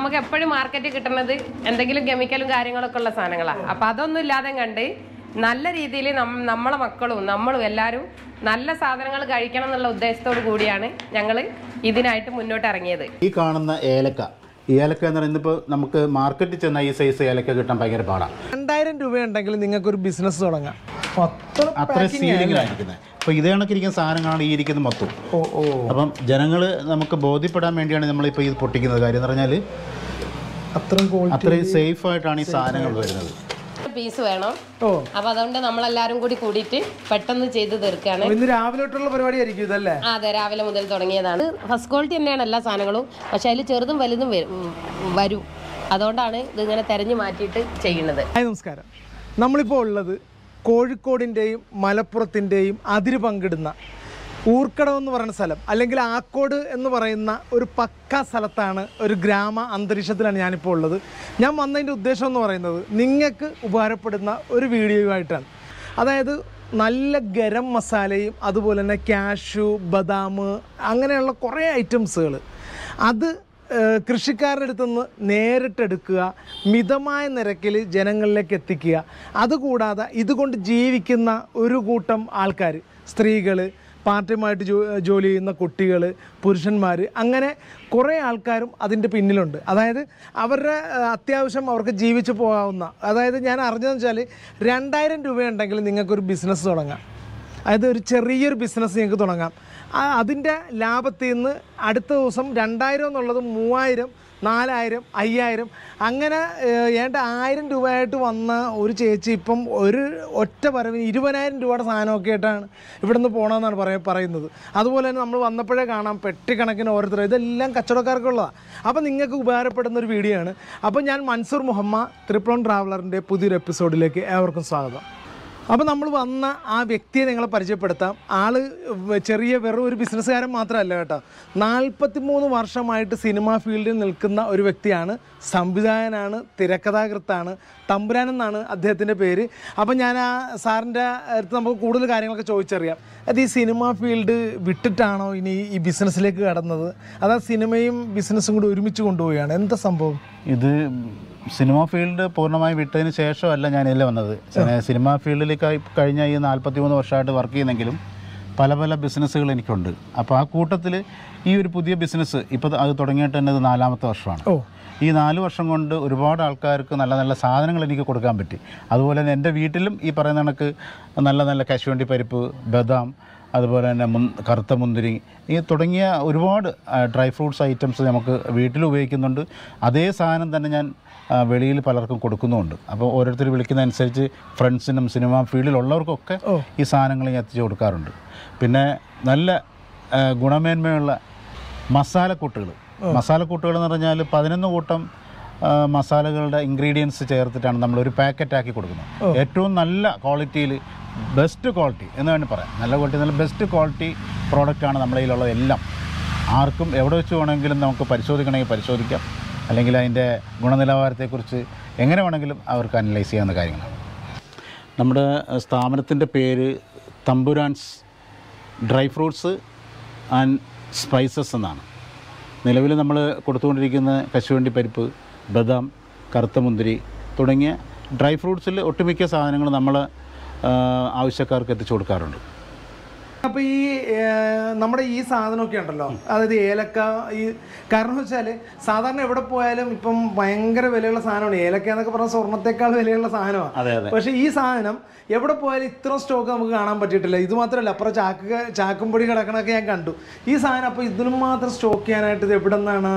നമുക്ക് എപ്പോഴും മാർക്കറ്റിൽ കിട്ടുന്നത് എന്തെങ്കിലും കെമിക്കലും കാര്യങ്ങളൊക്കെ ഉള്ള സാധനങ്ങളാണ്. അപ്പം അതൊന്നും ഇല്ലാതെ കണ്ട് നല്ല രീതിയിൽ നമ്മളെ മക്കളും നമ്മളും എല്ലാവരും നല്ല സാധനങ്ങൾ കഴിക്കണം എന്നുള്ള ഉദ്ദേശത്തോടു കൂടിയാണ് ഞങ്ങൾ ഇതിനായിട്ട് മുന്നോട്ട് ഇറങ്ങിയത്. ഈ കാണുന്ന ഏലക്ക എന്ന് പറയുന്നത് ഇപ്പോൾ നമുക്ക് മാർക്കറ്റിൽ ചെന്ന ഈ സൈസ് ഏലക്ക കിട്ടാൻ ഭയങ്കര പാടാണ്. 2000 രൂപയുണ്ടെങ്കിൽ നിങ്ങൾക്കൊരു ബിസിനസ് തുടങ്ങാം. അത്ര സീലിംഗിലായിരിക്കുന്നത്. അപ്പോൾ ഇതേ കണക്കിരിക്കുന്ന സാധനങ്ങളാണ് ഈ ഇരിക്കുന്നത് മൊത്തം. അപ്പം ജനങ്ങൾ നമുക്ക് ബോധ്യപ്പെടാൻ വേണ്ടിയാണ് നമ്മളിപ്പോൾ ഇത് പൊട്ടിക്കുന്നത്. കാര്യം എന്ന് പറഞ്ഞാൽ അത്രയും സേഫായിട്ടാണ് ഈ സാധനങ്ങൾ വരുന്നത്. പീസ് വേണം. അപ്പൊ അതുകൊണ്ട് നമ്മളെല്ലാരും കൂടി കൂടിയിട്ട് പെട്ടെന്ന് ചെയ്ത് തീർക്കാണ്. ഇന്ന് രാവിലെ തൊട്ടുള്ള പരിപാടി ആയിരിക്കും ഇതല്ലേ? അതെ, രാവിലെ മുതൽ തുടങ്ങിയതാണ്. ഫസ്റ്റ് ക്വാളിറ്റി തന്നെയാണ് എല്ലാ സാധനങ്ങളും. പക്ഷെ അതിൽ ചെറുതും വലുതും വരും. അതുകൊണ്ടാണ് ഇതിങ്ങനെ തെരഞ്ഞു മാറ്റിയിട്ട് ചെയ്യുന്നത്. നമസ്കാരം. നമ്മളിപ്പോൾ ഉള്ളത് കോഴിക്കോടിൻ്റെയും മലപ്പുറത്തിൻ്റെയും അതിര് പങ്കിടുന്ന ഊർക്കടം എന്ന് പറയുന്ന സ്ഥലം, അല്ലെങ്കിൽ ആക്കോട് എന്ന് പറയുന്ന ഒരു പക്ക സ്ഥലത്താണ്. ഒരു ഗ്രാമ അന്തരീക്ഷത്തിലാണ് ഞാനിപ്പോൾ ഉള്ളത്. ഞാൻ വന്നതിൻ്റെ ഉദ്ദേശം എന്ന് പറയുന്നത് നിങ്ങൾക്ക് ഉപകാരപ്പെടുന്ന ഒരു വീഡിയോയുമായിട്ടാണ്. അതായത് നല്ല ഗരം മസാലയും അതുപോലെ തന്നെ കാഷ്യൂ, ബദാം, അങ്ങനെയുള്ള കുറേ ഐറ്റംസുകൾ അത് കൃഷിക്കാരുടെ അടുത്തുനിന്ന് നേരിട്ടെടുക്കുക, മിതമായ നിരക്കിൽ ജനങ്ങളിലേക്ക് എത്തിക്കുക. അതുകൂടാതെ ഇതുകൊണ്ട് ജീവിക്കുന്ന ഒരു കൂട്ടം ആൾക്കാർ, സ്ത്രീകൾ, പാർട്ട് ടൈമായിട്ട് ജോലി ചെയ്യുന്ന കുട്ടികൾ, പുരുഷന്മാർ, അങ്ങനെ കുറേ ആൾക്കാരും അതിൻ്റെ പിന്നിലുണ്ട്. അതായത് അവരുടെ അത്യാവശ്യം അവർക്ക് ജീവിച്ചു പോകാവുന്ന, അതായത് ഞാൻ അറിഞ്ഞതെന്ന് വെച്ചാൽ 2000 രൂപയുണ്ടെങ്കിൽ നിങ്ങൾക്കൊരു ബിസിനസ് തുടങ്ങാം. അതായത് ഒരു ചെറിയൊരു ബിസിനസ് നിങ്ങൾക്ക് തുടങ്ങാം. അതിൻ്റെ ലാഭത്തിൽ നിന്ന് അടുത്ത ദിവസം 2000 എന്നുള്ളത് 3000, 4000, 5000, അങ്ങനെ 1000 രൂപയായിട്ട് വന്ന ഒരു ചേച്ചി ഇപ്പം ഒരു ഒറ്റ വരവിന് 20000 രൂപയുടെ സാധനമൊക്കെ ആയിട്ടാണ് ഇവിടെ നിന്ന് പോകണമെന്നാണ് പറയുന്നത്. അതുപോലെ തന്നെ നമ്മൾ വന്നപ്പോഴേ കാണാം പെട്ടിക്കണക്കിന് ഓരോരുത്തർ, ഇതെല്ലാം കച്ചവടക്കാർക്കുള്ളതാണ്. അപ്പോൾ നിങ്ങൾക്ക് ഉപകാരപ്പെടുന്ന ഒരു വീഡിയോ ആണ്. അപ്പോൾ ഞാൻ മൻസൂർ മുഹമ്മദ്, ട്രിപ്പിൾ ട്രാവലറിൻ്റെ പുതിയൊരു എപ്പിസോഡിലേക്ക് ഏവർക്കും സ്വാഗതം. അപ്പോൾ നമ്മൾ വന്ന ആ വ്യക്തിയെ നിങ്ങളെ പരിചയപ്പെടുത്താം. ആള് വെറും ഒരു ബിസിനസ്സുകാരൻ മാത്രമല്ല കേട്ടോ, 43 വർഷമായിട്ട് സിനിമാ ഫീൽഡിൽ നിൽക്കുന്ന ഒരു വ്യക്തിയാണ്. സംവിധായകനാണ്, തിരക്കഥാകൃത്താണ്, തമ്പുരാൻ എന്നാണ് അദ്ദേഹത്തിൻ്റെ പേര്. അപ്പം ഞാൻ ആ സാറിൻ്റെ അടുത്ത് നമുക്ക് കൂടുതൽ കാര്യങ്ങളൊക്കെ ചോദിച്ചറിയാം. അത് ഈ സിനിമാ ഫീൽഡ് വിട്ടിട്ടാണോ ഇനി ഈ ബിസിനസ്സിലേക്ക് കടന്നത്, അതാ സിനിമയും ബിസിനസ്സും കൂടി ഒരുമിച്ച് കൊണ്ടുപോവുകയാണ്, എന്താ സംഭവം? ഇത് സിനിമ ഫീൽഡ് പൂർണ്ണമായി വിട്ടതിന് ശേഷമല്ല ഞാനിതിൽ വന്നത്. സിനിമാ ഫീൽഡിലേക്ക് കഴിഞ്ഞ ഈ 43 വർഷമായിട്ട് വർക്ക് ചെയ്യുന്നെങ്കിലും പല പല ബിസിനസ്സുകൾ എനിക്കുണ്ട്. അപ്പോൾ ആ കൂട്ടത്തിൽ ഈ ഒരു പുതിയ ബിസിനസ് ഇപ്പോൾ അത് തുടങ്ങിയിട്ട് തന്നെ ഇത് 4ാമത്തെ വർഷമാണ്. ഈ 4 വർഷം കൊണ്ട് ഒരുപാട് ആൾക്കാർക്ക് നല്ല നല്ല സാധനങ്ങൾ എനിക്ക് കൊടുക്കാൻ പറ്റി. അതുപോലെ തന്നെ എൻ്റെ വീട്ടിലും ഈ പറയുന്ന കണക്ക് നല്ല നല്ല കശുവണ്ടി പരിപ്പ്, ബദാം, അതുപോലെ തന്നെ കറുത്ത മുന്തിരി, ഈ തുടങ്ങിയ ഒരുപാട് ഡ്രൈ ഫ്രൂട്ട്സ് ഐറ്റംസ് നമുക്ക് വീട്ടിൽ ഉപയോഗിക്കുന്നുണ്ട്. അതേ സാധനം തന്നെ ഞാൻ വെളിയിൽ പലർക്കും കൊടുക്കുന്നുമുണ്ട്. അപ്പോൾ ഓരോരുത്തർ വിളിക്കുന്നതനുസരിച്ച് ഫ്രണ്ട്സിനും സിനിമാ ഫീൽഡിലുള്ളവർക്കൊക്കെ ഈ സാധനങ്ങൾ ഞാൻ എത്തിച്ചു കൊടുക്കാറുണ്ട്. പിന്നെ നല്ല ഗുണമേന്മയുള്ള മസാലക്കൂട്ടുകൾ എന്ന് പറഞ്ഞാൽ 11 കൂട്ടം മസാലകളുടെ ഇൻഗ്രീഡിയൻസ് ചേർത്തിട്ടാണ് നമ്മളൊരു പാക്കറ്റാക്കി കൊടുക്കുന്നത്. ഏറ്റവും നല്ല ക്വാളിറ്റിയിൽ, ബെസ്റ്റ് ക്വാളിറ്റി എന്ന് വേണ്ടി പറയാം. നല്ല ക്വാളിറ്റി, നല്ല ബെസ്റ്റ് ക്വാളിറ്റി പ്രോഡക്റ്റാണ് നമ്മുടെ കയ്യിലുള്ളത്. എല്ലാം ആർക്കും എവിടെ വെച്ച് വേണമെങ്കിലും നമുക്ക് പരിശോധിക്കണമെങ്കിൽ പരിശോധിക്കാം, അല്ലെങ്കിൽ അതിൻ്റെ ഗുണനിലവാരത്തെക്കുറിച്ച് എങ്ങനെ വേണമെങ്കിലും അവർക്ക് അനലൈസ് ചെയ്യാവുന്ന കാര്യങ്ങളാണ്. നമ്മുടെ സ്ഥാപനത്തിൻ്റെ പേര് Thampurans dry fruits and spices എന്നാണ്. നിലവിൽ നമ്മൾ കൊടുത്തുകൊണ്ടിരിക്കുന്ന കശുവണ്ടി പരിപ്പ്, ബദാം, കറുത്ത മുന്തിരി തുടങ്ങിയ ഡ്രൈ ഫ്രൂട്ട്സിൽ ഒട്ടുമിക്ക സാധനങ്ങൾ നമ്മൾ ആവശ്യക്കാർക്ക് എത്തിച്ചു കൊടുക്കാറുണ്ട്. അപ്പോൾ ഈ നമ്മുടെ ഈ സാധനമൊക്കെ ഉണ്ടല്ലോ, അതായത് ഏലക്ക, ഈ കാരണം വെച്ചാൽ സാധാരണ എവിടെ പോയാലും ഇപ്പം ഭയങ്കര വിലയുള്ള സാധനമാണ് ഏലക്ക എന്നൊക്കെ പറഞ്ഞാൽ സ്വർണ്ണത്തെക്കാൾ വിലയുള്ള സാധനമാണ്. പക്ഷേ ഈ സാധനം എവിടെ പോയാലും ഇത്ര സ്റ്റോക്ക് നമുക്ക് കാണാൻ പറ്റിയിട്ടില്ല. ഇത് മാത്രമല്ല, അപ്പുറം ചാക്കും പൊടി കിടക്കണമൊക്കെ ഞാൻ കണ്ടു. ഈ സാധനം അപ്പോൾ ഇതിനും മാത്രം സ്റ്റോക്ക് ചെയ്യാനായിട്ട് ഇത് എവിടെ നിന്നാണ്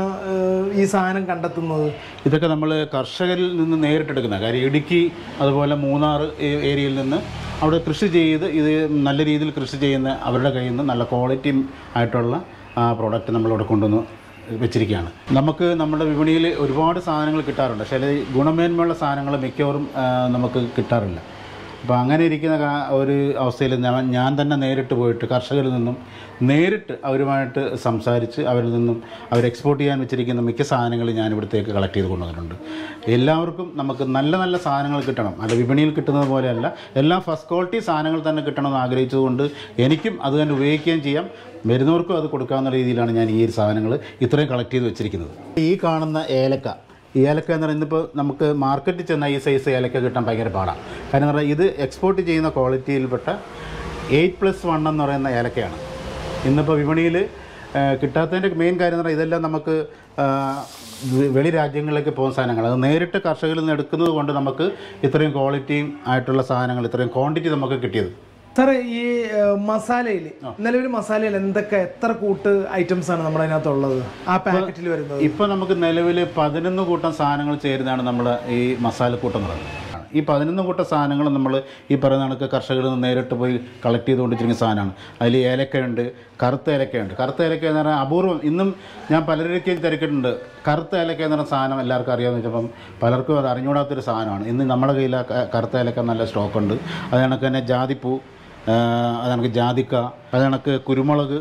ഈ സാധനം കണ്ടെത്തുന്നത്? ഇതൊക്കെ നമ്മൾ കർഷകരിൽ നിന്ന് നേരിട്ടെടുക്കുന്ന കാര്യം. ഇടുക്കി, അതുപോലെ മൂന്നാർ ഏരിയയിൽ നിന്ന് അവിടെ കൃഷി ചെയ്ത് ഇത് നല്ല രീതിയിൽ കൃഷി ചെയ്യുന്ന അവരുടെ കയ്യിൽ നിന്ന് നല്ല ക്വാളിറ്റി ആയിട്ടുള്ള പ്രോഡക്റ്റ് നമ്മളിവിടെ കൊണ്ടുവന്ന് വെച്ചിരിക്കുകയാണ്. നമുക്ക് നമ്മുടെ വിപണിയിൽ ഒരുപാട് സാധനങ്ങൾ കിട്ടാറുണ്ട്. പക്ഷേ ഗുണമേന്മയുള്ള സാധനങ്ങൾ മിക്കവാറും നമുക്ക് കിട്ടാറില്ല. അപ്പോൾ അങ്ങനെ ഇരിക്കുന്ന ഒരു അവസ്ഥയിൽ ഞാൻ തന്നെ നേരിട്ട് പോയിട്ട് കർഷകരിൽ നിന്നും നേരിട്ട് അവരുമായിട്ട് സംസാരിച്ച് അവരിൽ നിന്നും അവർ എക്സ്പോർട്ട് ചെയ്യാൻ വെച്ചിരിക്കുന്ന മിക്ക സാധനങ്ങൾ ഞാൻ ഇവിടത്തേക്ക് കളക്ട് ചെയ്ത് കൊണ്ടുവന്നിട്ടുണ്ട്. എല്ലാവർക്കും നമുക്ക് നല്ല നല്ല സാധനങ്ങൾ കിട്ടണം, അല്ല വിപണിയിൽ കിട്ടുന്നത് പോലെയല്ല, എല്ലാം ഫസ്റ്റ് ക്വാളിറ്റി സാധനങ്ങൾ തന്നെ കിട്ടണമെന്ന് ആഗ്രഹിച്ചതുകൊണ്ട് എനിക്കും അത് തന്നെ ഉപയോഗിക്കുകയും ചെയ്യാം, വരുന്നവർക്കും അത് കൊടുക്കാവുന്ന രീതിയിലാണ് ഞാൻ ഈ സാധനങ്ങൾ ഇത്രയും കളക്ട് ചെയ്ത് വെച്ചിരിക്കുന്നത്. ഈ കാണുന്ന ഏലക്ക എന്ന് പറയുന്നത് ഇപ്പോൾ നമുക്ക് മാർക്കറ്റിൽ ചെന്നാൽ ഈ സൈസ് ഏലക്ക കിട്ടാൻ ഭയങ്കര പാടാണ്. കാരണം എന്ന് പറഞ്ഞാൽ ഇത് എക്സ്പോർട്ട് ചെയ്യുന്ന ക്വാളിറ്റിയിൽപ്പെട്ട 8+1 എന്ന് പറയുന്ന ഏലക്കയാണ് ഇന്നിപ്പോൾ വിപണിയിൽ കിട്ടാത്തതിൻ്റെ മെയിൻ കാര്യം എന്ന് പറഞ്ഞാൽ ഇതെല്ലാം നമുക്ക് വെളി രാജ്യങ്ങളിലേക്ക് പോകുന്ന സാധനങ്ങൾ, അത് നേരിട്ട് കർഷകരിൽ നിന്ന് എടുക്കുന്നത് കൊണ്ട് നമുക്ക് ഇത്രയും ക്വാളിറ്റിയും ആയിട്ടുള്ള സാധനങ്ങൾ ഇത്രയും ക്വാണ്ടിറ്റി നമുക്ക് കിട്ടിയത്. സാറേ, ഈ മസാലയിൽ നിലവിൽ മസാലയിൽ എത്ര കൂട്ട് ഐറ്റംസ് ആണ് നമ്മുടെ അതിനകത്തുള്ളത് ആ പാക്കറ്റിൽ വരുന്നത്? ഇപ്പോൾ നമുക്ക് നിലവിൽ 11 കൂട്ടം സാധനങ്ങൾ ചേരുന്നതാണ് നമ്മുടെ ഈ മസാലക്കൂട്ടം എന്ന് പറയുന്നത്. ഈ 11 കൂട്ടം സാധനങ്ങൾ നമ്മൾ ഈ പറയുന്ന കണക്ക് കർഷകരിൽ നിന്ന് നേരിട്ട് പോയി കളക്ട് ചെയ്തുകൊണ്ടിരിക്കുന്ന സാധനമാണ്. അതിൽ ഏലക്കയുണ്ട്, കറുത്ത ഏലക്കയുണ്ട്. കറുത്ത ഏലക്ക എന്ന് പറഞ്ഞാൽ അപൂർവം, ഇന്നും ഞാൻ പലരൊക്കെയും തിരക്കിയിട്ടുണ്ട്. കറുത്ത ഏലക്ക എന്ന് പറഞ്ഞ സാധനം എല്ലാവർക്കും അറിയാമെന്ന് വെച്ചപ്പം പലർക്കും അത് അറിഞ്ഞുകൂടാത്തൊരു സാധനമാണ്. ഇന്ന് നമ്മുടെ കയ്യിൽ കറുത്ത ഏലക്ക നല്ല സ്റ്റോക്കുണ്ട്. അത് കണക്ക് തന്നെ ജാതിപ്പൂ, അത് കണക്ക് ജാതിക്ക, അത് കണക്ക് കുരുമുളക്,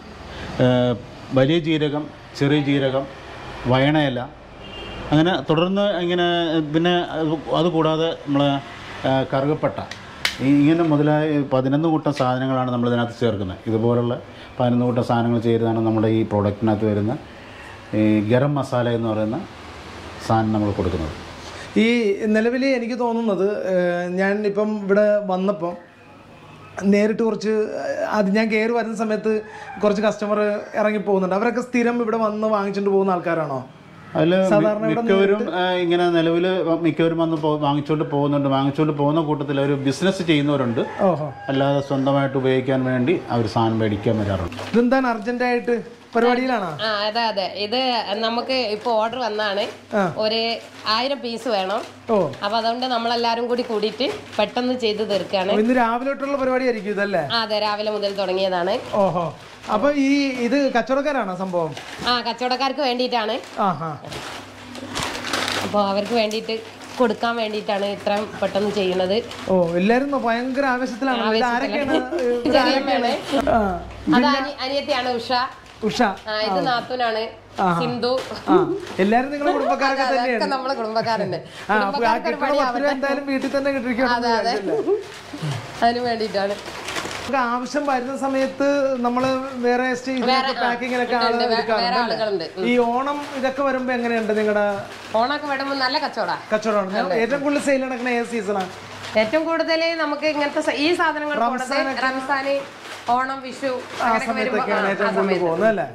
വലിയ ജീരകം, ചെറിയ ജീരകം, വയണയില, അങ്ങനെ തുടർന്ന് ഇങ്ങനെ പിന്നെ അതുകൂടാതെ നമ്മളെ കറുകപ്പട്ട, ഇങ്ങനെ മുതലായ 11 കൂട്ടം സാധനങ്ങളാണ് നമ്മൾ ഇതിനകത്ത് ചേർക്കുന്നത്. ഇതുപോലുള്ള 11 കൂട്ടം സാധനങ്ങൾ ചേരുന്നതാണ് നമ്മുടെ ഈ പ്രോഡക്റ്റിനകത്ത് വരുന്ന ഈ ഗരം മസാല എന്ന് പറയുന്ന സാധനം നമ്മൾ കൊടുക്കുന്നത്. ഈ നിലവിൽ എനിക്ക് തോന്നുന്നത്, ഞാൻ ഇപ്പം ഇവിടെ വന്നപ്പം നേരിട്ട് കുറച്ച് ഞാൻ കയറി വരുന്ന സമയത്ത് കുറച്ച് കസ്റ്റമർ ഇറങ്ങി പോകുന്നുണ്ട്. അവരൊക്കെ സ്ഥിരം ഇവിടെ വന്ന് വാങ്ങിച്ചുകൊണ്ട് പോകുന്ന ആൾക്കാരാണോ? അതിൽ മിക്കവരും ഇങ്ങനെ നിലവിൽ മിക്കവരും വന്ന് വാങ്ങിച്ചുകൊണ്ട് പോകുന്നുണ്ട്. വാങ്ങിച്ചുകൊണ്ട് പോകുന്ന കൂട്ടത്തിൽ അവർ ബിസിനസ് ചെയ്യുന്നവരുണ്ട്, അല്ലാതെ സ്വന്തമായിട്ട് ഉപയോഗിക്കാൻ വേണ്ടി അവർ സാധനം മേടിക്കാൻ വരാറുണ്ട്. ഇതെന്താണ് അർജന്റായിട്ട് പരിപാടിയിലാണോ? അതെ അതെ, ഇത് നമുക്ക് ഇപ്പൊ ഓർഡർ വന്നാണ്, ഒരു 1000 പീസ് വേണം. അപ്പൊ അതുകൊണ്ട് നമ്മളെല്ലാരും കൂടിയിട്ട് പെട്ടെന്ന് ചെയ്ത് തീർക്കാണ്. ഇന്ന് രാവിലെ തൊട്ടുള്ള പരിപാടി ആയിരിക്കും ഇതല്ലേ? അതെ, രാവിലെ മുതൽ തുടങ്ങിയതാണ്. ഓഹോ, അപ്പൊ ഇത് കച്ചവടക്കാരാണോ സംഭവം? കച്ചവടക്കാർക്ക് വേണ്ടിയിട്ടാണ്. അപ്പോൾ അവർക്ക് വേണ്ടിയിട്ട് കൊടുക്കാൻ വേണ്ടിയിട്ടാണ് ഇത്രയും പെട്ടെന്ന് ചെയ്യുന്നത്. എല്ലാരും ഭയങ്കര ആവേശത്തിലാണ്. അനിയത്തിയാണ് ഉഷ, ഇത് നാത്തൂനാണ് സിന്ധു. എല്ലാരും നിങ്ങളുടെ കുടുംബക്കാരൊക്കെ തന്നെയാണ്? നമ്മളെ കുടുംബക്കാരന്റെ എന്തായാലും വീട്ടിൽ തന്നെ കിട്ടിയിരിക്കണം. അതിന് വേണ്ടിയിട്ടാണ്. ആവശ്യം വരുന്ന സമയത്ത് നമ്മള് വേറെ പാക്കിങ്ങിലൊക്കെ ആളുകളുണ്ട്. ഈ ഓണം ഇതൊക്കെ വരുമ്പോ എങ്ങനെയുണ്ട് നിങ്ങളുടെ? ഓണമൊക്കെ വരുമ്പോ നല്ല കച്ചവടമാണ്. ഏറ്റവും കൂടുതൽ സെയിൽ നടക്കുന്ന ഏത് സീസണാണ്? ഏറ്റവും കൂടുതൽ നമുക്ക് ഇങ്ങനത്തെ ഈ സാധനങ്ങൾ റംസാന്, ഓണം, വിഷു സമയത്തൊക്കെയാണ് ഏറ്റവും കൂടുതൽ പോകുന്നത് അല്ലേ?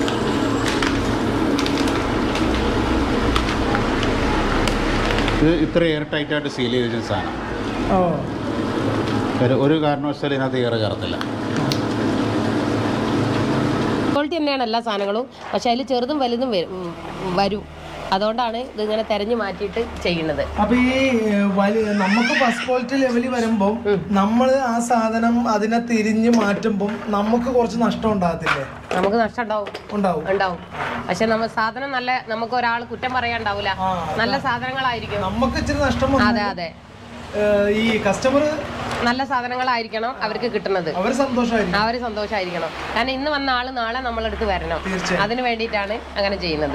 ഇത് ഇത്ര എയർ ടൈറ്റായിട്ട് സീൽ ചെയ്തിരിക്കുന്ന സാധനം ഒരു കാരണവശാലും ഇതിനകത്ത് ഏറെ കയറത്തില്ല. ക്വാളിറ്റി തന്നെയാണ് എല്ലാ സാധനങ്ങളും, പക്ഷെ അതിൽ ചെറുതും വലുതും വരും. അതുകൊണ്ടാണ് ഇതിങ്ങനെ തെരഞ്ഞു മാറ്റിയിട്ട് ചെയ്യുന്നത്. അപ്പൊ ഈ നമുക്ക് ഫസ്റ്റ് ക്വാളിറ്റി ലെവലിൽ വരുമ്പോൾ നമ്മൾ ആ സാധനം അതിനെ തിരിഞ്ഞ് മാറ്റുമ്പോൾ നമുക്ക് കുറച്ച് നഷ്ടം ഉണ്ടാകത്തില്ലേ? നമുക്ക് നഷ്ടം ഉണ്ടാവും. പക്ഷെ നമ്മൾ സാധനം നല്ല, നമുക്ക് ഒരാൾ കുറ്റം പറയാണ്ടാവൂല. നല്ല സാധനങ്ങളായിരിക്കും, നമുക്ക് ഇച്ചിരി നഷ്ടം. അതെ അതെ, ഈ കസ്റ്റമർ നല്ല സാധനങ്ങളായിരിക്കണം അവർക്ക് കിട്ടുന്നത്. അവർ സന്തോഷമായിരിക്കണം. കാരണം ഇന്ന് വന്ന ആള് നാളെ നമ്മളടുത്ത് വരണം. അതിന് വേണ്ടിയിട്ടാണ് അങ്ങനെ ചെയ്യുന്നത്.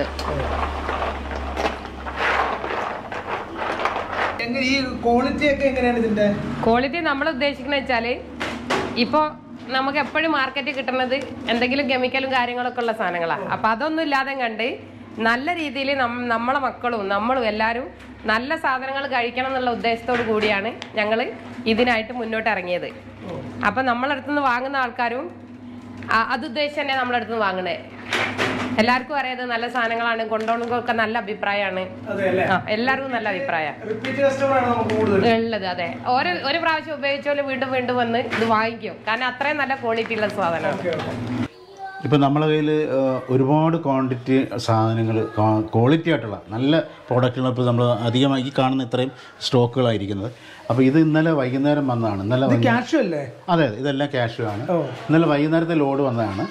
ഈ ക്വാളിറ്റി ഒക്കെ എങ്ങനെയാണ് ഇതിന്റെ? ക്വാളിറ്റി നമ്മൾ ഉദ്ദേശിക്കുന്നത് വെച്ചാല്, ഇപ്പൊ നമുക്ക് എപ്പോഴും മാർക്കറ്റിൽ കിട്ടുന്നത് എന്തെങ്കിലും കെമിക്കലും കാര്യങ്ങളൊക്കെ ഉള്ള സാധനങ്ങളാണ്. അപ്പൊ അതൊന്നും ഇല്ലാതെ കണ്ട് നല്ല രീതിയിൽ നമ്മളെ മക്കളും നമ്മളും എല്ലാവരും നല്ല സാധനങ്ങൾ കഴിക്കണം എന്നുള്ള ഉദ്ദേശത്തോടു കൂടിയാണ് ഞങ്ങൾ ഇതിനായിട്ട് മുന്നോട്ട് ഇറങ്ങിയത്. അപ്പം നമ്മളടുത്തുനിന്ന് വാങ്ങുന്ന ആൾക്കാരും അതുദ്ദേശിച്ച് തന്നെ നമ്മളടുത്തുനിന്ന് വാങ്ങണേ. എല്ലാവർക്കും അറിയാതെ നല്ല സാധനങ്ങളാണ്, കൊണ്ടുപോകുന്നതൊക്കെ നല്ല അഭിപ്രായമാണ്. എല്ലാവർക്കും നല്ല അഭിപ്രായമാണ് ഉള്ളത്. അതെ, ഒരു പ്രാവശ്യം ഉപയോഗിച്ചാലും വീണ്ടും വീണ്ടും വന്ന് ഇത് വാങ്ങിക്കും. കാരണം അത്രയും നല്ല ക്വാളിറ്റി ഉള്ള സാധനമാണ്. ഇപ്പം നമ്മളെ കയ്യിൽ ഒരുപാട് ക്വാണ്ടിറ്റി സാധനങ്ങൾ, ക്വാളിറ്റി ആയിട്ടുള്ള നല്ല പ്രോഡക്റ്റുകൾ ഇപ്പോൾ നമ്മൾ അധികമായി ഈ കാണുന്ന ഇത്രയും സ്റ്റോക്കുകളായിരിക്കുന്നത്. അപ്പോൾ ഇത് ഇന്നലെ വൈകുന്നേരം വന്നതാണ്. ഇന്നലെ ക്യാഷു അല്ലേ? അതെ, ഇതെല്ലാം ക്യാഷു ആണ്. ഇന്നലെ വൈകുന്നേരത്തെ ലോഡ് വന്നതാണ്.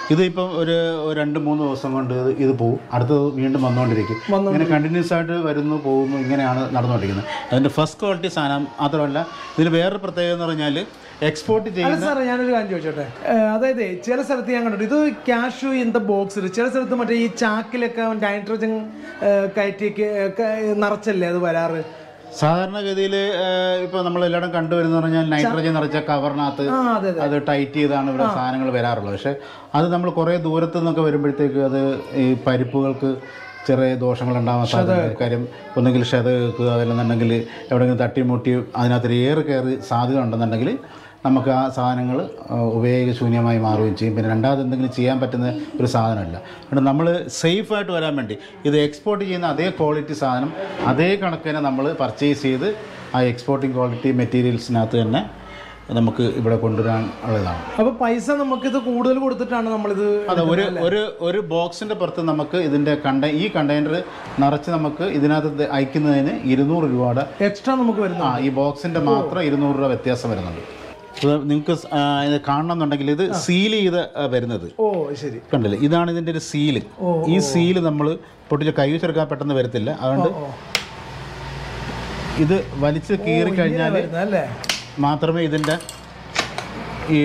ഇതിപ്പം ഒരു 2-3 ദിവസം കൊണ്ട് ഇത് പോകും, അടുത്തത് വീണ്ടും വന്നുകൊണ്ടിരിക്കും. ഇങ്ങനെ കണ്ടിന്യൂസ് ആയിട്ട് വരുന്നു പോകുന്നു, ഇങ്ങനെയാണ് നടന്നുകൊണ്ടിരിക്കുന്നത്. അതിൻ്റെ ഫസ്റ്റ് ക്വാളിറ്റി സാധനം മാത്രമല്ല, ഇതിന് വേറൊരു പ്രത്യേകത എന്ന് പറഞ്ഞാൽ എക്സ്പോർട്ട് ചെയ്യുന്ന. സാറേ ഞാനൊരു കാര്യം ചോദിച്ചോട്ടെ, അതായത് ചില സ്ഥലത്ത് ഞാൻ കണ്ടിട്ട് ഇത് ക്യാഷ് ഇൻ ദ ബോക്സിൽ, ചില സ്ഥലത്ത് മറ്റേ ഈ ചാക്കിലൊക്കെ നൈട്രജൻ കയറ്റിയൊക്കെ നിറച്ചല്ലേ അത് വരാറ്? സാധാരണഗതിയിൽ ഇപ്പോൾ നമ്മൾ എല്ലായിടം കണ്ടുവരുന്ന പറഞ്ഞാൽ നൈട്രജൻ നിറച്ച കവറിനകത്ത് അത് ടൈറ്റ് ചെയ്താണ് ഇവിടെ സാധനങ്ങൾ വരാറുള്ളത്. പക്ഷേ അത് നമ്മൾ കുറേ ദൂരത്ത് നിന്നൊക്കെ വരുമ്പോഴത്തേക്ക് അത് ഈ പരിപ്പുകൾക്ക് ചെറിയ ദോഷങ്ങൾ ഉണ്ടാകാൻ സാധ്യത. കാര്യം ഒന്നുകിൽ ക്ഷത കേൾക്കുക, അതല്ലെന്നുണ്ടെങ്കിൽ എവിടെയെങ്കിലും തട്ടിമുട്ടി അതിനകത്ത് ഏറെ കയറി സാധ്യത ഉണ്ടെന്നുണ്ടെങ്കിൽ നമുക്ക് ആ സാധനങ്ങൾ ഉപയോഗശൂന്യമായി മാറുകയും ചെയ്യും. പിന്നെ രണ്ടാമത് എന്തെങ്കിലും ചെയ്യാൻ പറ്റുന്ന ഒരു സാധനമല്ല. അതുകൊണ്ട് നമ്മൾ സേഫായിട്ട് വരാൻ വേണ്ടി ഇത് എക്സ്പോർട്ട് ചെയ്യുന്ന അതേ ക്വാളിറ്റി സാധനം അതേ കണക്കിന് നമ്മൾ പർച്ചേസ് ചെയ്ത് ആ എക്സ്പോർട്ടിങ് ക്വാളിറ്റി മെറ്റീരിയൽസിനകത്ത് തന്നെ നമുക്ക് ഇവിടെ കൊണ്ടുവരാൻ ഉള്ളതാണ്. അപ്പോൾ പൈസ നമുക്കിത് കൂടുതൽ കൊടുത്തിട്ടാണ് നമ്മളിത്. അതെ, ഒരു ബോക്സിൻ്റെ പുറത്ത് നമുക്ക് ഇതിൻ്റെ ഈ കണ്ടെയ്നർ നിറച്ച് നമുക്ക് ഇതിനകത്ത് അയക്കുന്നതിന് 200 രൂപയുടെ എക്സ്ട്രാ നമുക്ക് വരുന്നു. ഈ ബോക്സിൻ്റെ മാത്രം 200 രൂപ വ്യത്യാസം വരുന്നുണ്ട്. നിങ്ങൾക്ക് ഇത് കാണണമെന്നുണ്ടെങ്കിൽ ഇത് സീൽ ചെയ്ത് വരുന്നത്. ശരി, കണ്ടില്ലേ, ഇതാണ് ഇതിൻ്റെ ഒരു സീല്. ഈ സീല് നമ്മൾ പൊട്ടിച്ച് കൈ വെച്ചെടുക്കാൻ പെട്ടെന്ന് വരത്തില്ല. അതുകൊണ്ട് ഇത് വലിച്ച് കീറി കഴിഞ്ഞാൽ മാത്രമേ ഇതിൻ്റെ ഈ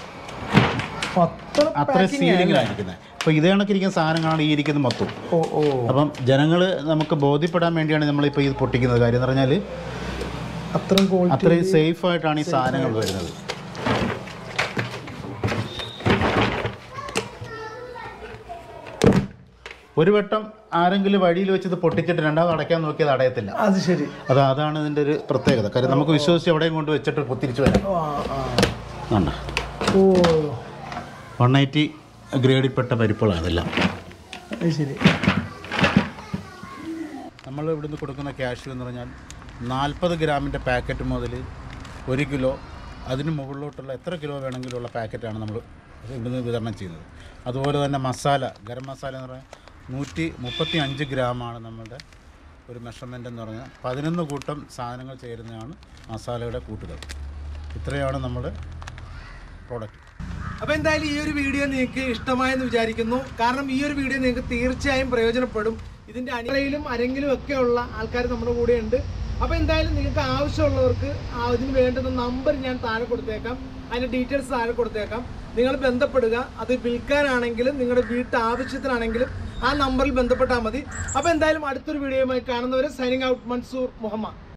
അത്ര സീലിങ്ങിലായിരിക്കുന്നത്. അപ്പോൾ ഇതേ കണക്കിരിക്കുന്ന സാധനങ്ങളാണ് ഈ ഇരിക്കുന്നത് മൊത്തം. അപ്പം ജനങ്ങൾ നമുക്ക് ബോധ്യപ്പെടാൻ വേണ്ടിയാണ് നമ്മളിപ്പോൾ ഇത് പൊട്ടിക്കുന്നത്. കാര്യം എന്ന് പറഞ്ഞാൽ അത്രയും സേഫായിട്ടാണ് ഈ സാധനങ്ങൾ വരുന്നത്. ഒരു വട്ടം ആരെങ്കിലും വഴിയിൽ വെച്ചത് പൊട്ടിച്ചിട്ട് രണ്ടാമത് അടയ്ക്കാൻ നോക്കിയത് അടയത്തില്ല. അത് ശരി, അതാണ് ഇതിൻ്റെ ഒരു പ്രത്യേകത. കാര്യം നമുക്ക് വിശ്വസിച്ച് എവിടെയും കൊണ്ട് വെച്ചിട്ട് തിരിച്ചു വരാം. 180 ഗ്രേഡിൽപ്പെട്ട പരിപ്പുകളാണ് അതെല്ലാം. ശരി, നമ്മൾ ഇവിടുന്ന് കൊടുക്കുന്ന ക്യാഷ് എന്ന് പറഞ്ഞാൽ 40 ഗ്രാമിൻ്റെ പാക്കറ്റ് മുതൽ 1 കിലോ അതിന് മുകളിലോട്ടുള്ള എത്ര കിലോ വേണമെങ്കിലുള്ള പാക്കറ്റാണ് നമ്മൾ ഇവിടുന്ന് വിതരണം ചെയ്യുന്നത്. അതുപോലെ തന്നെ മസാല, ഗരം മസാല എന്ന് പറഞ്ഞാൽ 135 ഗ്രാമാണ് നമ്മളുടെ ഒരു മെഷർമെൻ്റ് എന്ന് പറഞ്ഞാൽ 11 കൂട്ടം സാധനങ്ങൾ ചേരുന്നതാണ് മസാലയുടെ കൂട്ടുകൾ. ഇത്രയാണ് നമ്മുടെ പ്രോഡക്റ്റ്. അപ്പോൾ എന്തായാലും ഈ ഒരു വീഡിയോ നിങ്ങൾക്ക് ഇഷ്ടമായെന്ന് വിചാരിക്കുന്നു. കാരണം ഈ ഒരു വീഡിയോ നിങ്ങൾക്ക് തീർച്ചയായും പ്രയോജനപ്പെടും. ഇതിൻ്റെ അണിയിലും അരങ്ങിലും ഒക്കെ ഉള്ള ആൾക്കാർ നമ്മുടെ കൂടെ ഉണ്ട്. അപ്പോൾ എന്തായാലും നിങ്ങൾക്ക് ആവശ്യമുള്ളവർക്ക് അതിന് വേണ്ടുന്ന നമ്പർ ഞാൻ താഴെ കൊടുത്തേക്കാം, അതിൻ്റെ ഡീറ്റെയിൽസ് താഴെ കൊടുത്തേക്കാം. നിങ്ങൾ ബന്ധപ്പെടുക. അത് വിൽക്കാനാണെങ്കിലും നിങ്ങളുടെ വീട്ടു ആവശ്യത്തിനാണെങ്കിലും ആ നമ്പറിൽ ബന്ധപ്പെട്ടാൽ മതി. അപ്പോൾ എന്തായാലും അടുത്തൊരു വീഡിയോയുമായി കാണുന്നവരെ സൈനിങ് ഔട്ട്, മൻസൂർ മുഹമ്മദ്.